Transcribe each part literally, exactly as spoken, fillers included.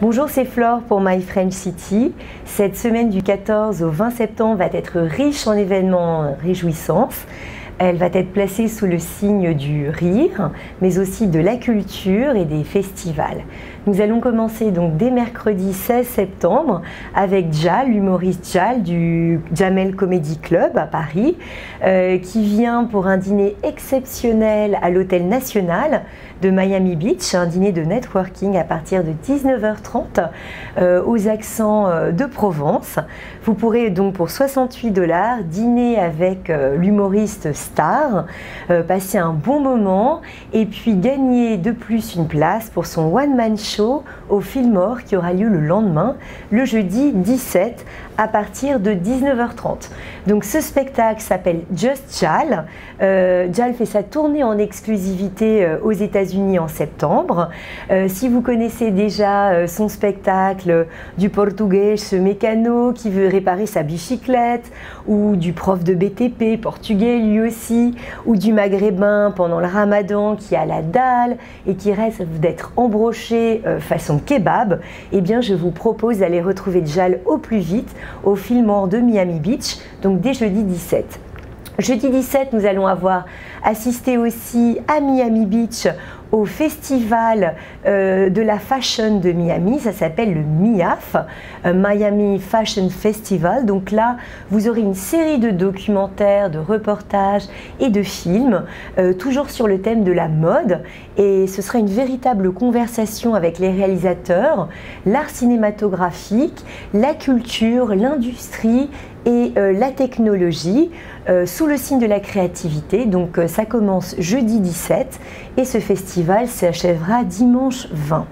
Bonjour, c'est Flore pour My French City. Cette semaine du quatorze au vingt septembre va être riche en événements réjouissants. Elle va être placée sous le signe du rire, mais aussi de la culture et des festivals. Nous allons commencer donc dès mercredi seize septembre avec Jal, l'humoriste Jal du Jamel Comedy Club à Paris, euh, qui vient pour un dîner exceptionnel à l'Hôtel National de Miami Beach, un dîner de networking à partir de dix-neuf heures trente euh, aux accents euh, de Provence. Vous pourrez donc pour soixante-huit dollars dîner avec euh, l'humoriste star, euh, passer un bon moment et puis gagner de plus une place pour son one-man show au Fillmore qui aura lieu le lendemain, le jeudi dix-sept à partir de dix-neuf heures trente. Donc ce spectacle s'appelle Just Jal. Euh, Jal fait sa tournée en exclusivité euh, aux États-Unis en septembre. Euh, si vous connaissez déjà euh, son spectacle du portugais, ce mécano qui veut réparer sa bicyclette, ou du prof de B T P portugais lui aussi, ou du maghrébin pendant le ramadan qui a la dalle et qui reste d'être embroché euh, façon kebab, eh bien je vous propose d'aller retrouver Jal au plus vite au Fillmore de Miami Beach, donc dès jeudi dix-sept. Jeudi dix-sept, nous allons avoir assisté aussi à Miami Beach au festival euh, de la fashion de Miami. Ça s'appelle le M I A F, euh, Miami Fashion Festival. Donc là, vous aurez une série de documentaires, de reportages et de films, euh, toujours sur le thème de la mode. Et ce sera une véritable conversation avec les réalisateurs, l'art cinématographique, la culture, l'industrie et euh, la technologie euh, sous le signe de la créativité. Donc euh, ça commence jeudi dix-sept et ce festival s'achèvera dimanche vingt.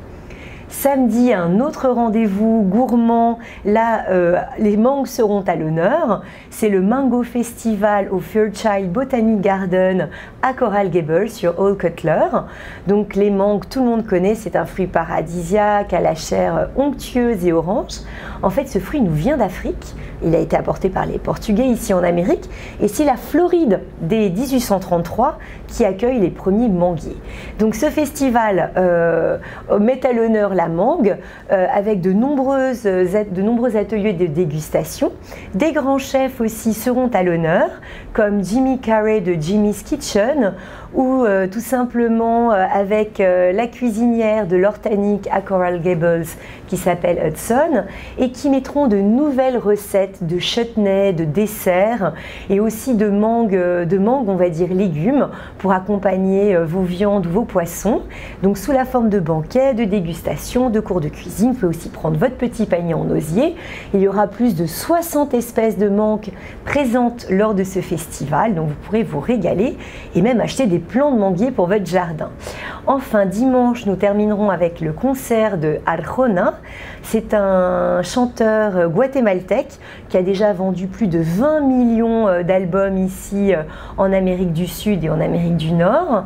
Samedi, un autre rendez-vous gourmand. Là, euh, les mangues seront à l'honneur. C'est le Mango Festival au Fairchild Botanic Garden à Coral Gables sur Old Cutler. Donc les mangues, tout le monde connaît, c'est un fruit paradisiaque à la chair onctueuse et orange. En fait, ce fruit nous vient d'Afrique. Il a été apporté par les Portugais ici en Amérique. Et c'est la Floride dès mille huit cent trente-trois qui accueille les premiers manguiers. Donc ce festival euh, met à l'honneur la mangue euh, avec de, nombreuses, de nombreux ateliers de dégustation. Des grands chefs aussi seront à l'honneur, comme Jimmy Carrey de Jimmy's Kitchen ou euh, tout simplement euh, avec euh, la cuisinière de l'Ortanic à Coral Gables qui s'appelle Hudson et qui mettront de nouvelles recettes de chutney, de desserts et aussi de mangue, de mangue, on va dire légumes pour accompagner euh, vos viandes ou vos poissons. Donc sous la forme de banquets, de dégustation, de cours de cuisine. Vous pouvez aussi prendre votre petit panier en osier. Il y aura plus de soixante espèces de mangues présentes lors de ce festival. Donc vous pourrez vous régaler et même acheter des plants de manguiers pour votre jardin. Enfin, dimanche, nous terminerons avec le concert de Arjona. C'est un chanteur guatémaltèque qui a déjà vendu plus de vingt millions d'albums ici en Amérique du Sud et en Amérique du Nord.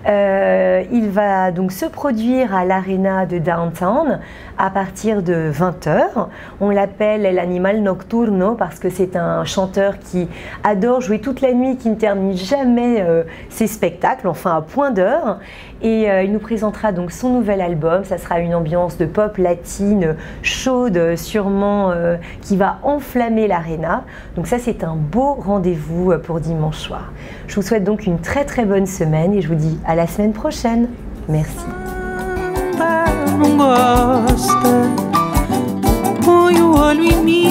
Euh, il va donc se produire à l'Arena de Downtown à partir de vingt heures. On l'appelle El Animal Nocturno parce que c'est un chanteur qui adore jouer toute la nuit, qui ne termine jamais euh, ses spectacles, enfin à point d'heure. Et euh, il nous présentera donc son nouvel album. Ça sera une ambiance de pop latine chaude, sûrement euh, qui va enflammer l'Arena. Donc ça, c'est un beau rendez-vous pour dimanche soir. Je vous souhaite donc une très très bonne semaine et je vous dis à la semaine prochaine. Merci. Não gosta, põe o olho em mim.